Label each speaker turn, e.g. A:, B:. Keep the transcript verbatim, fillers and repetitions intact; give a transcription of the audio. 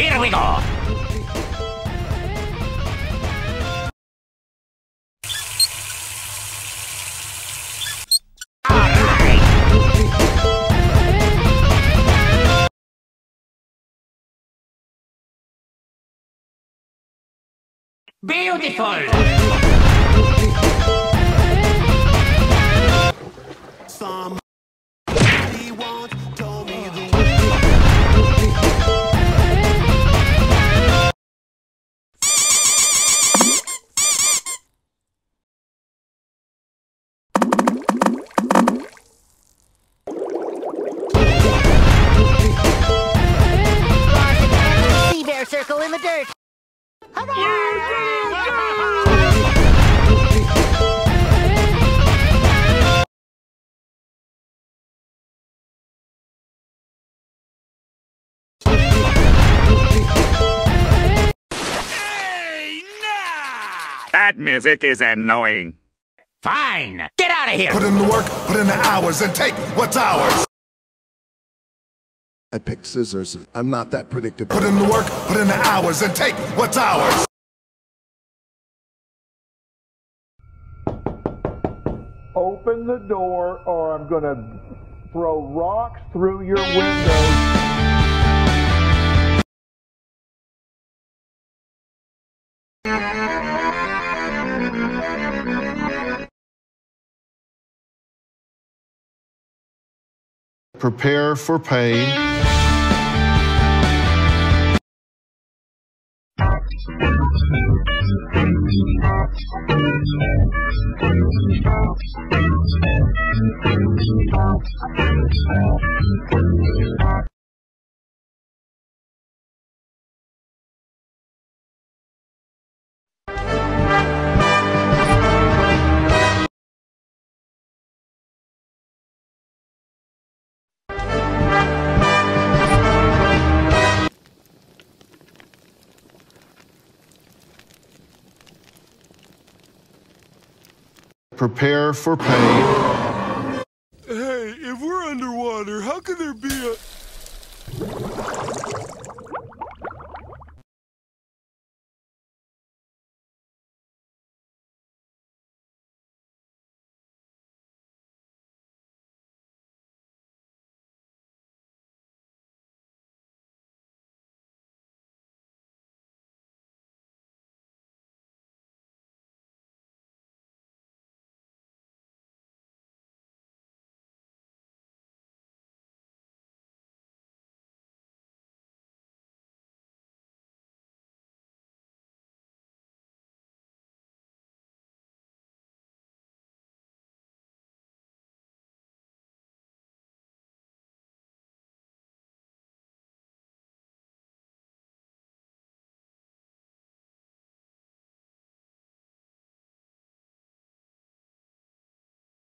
A: Here we go! Beautiful!
B: Somebody once told me the
C: Sea bear circle in the dirt.
A: That music is annoying. Fine! Get out of here!
D: Put in the work, put in the hours, and take what's ours.
E: I picked scissors. I'm not that predictable.
D: Put in the work, put in the hours, and take what's ours.
F: Open the door or I'm gonna throw rocks through your windows.
E: Prepare for pain. Prepare for pain.
G: Hey, if we're underwater, how could there be a...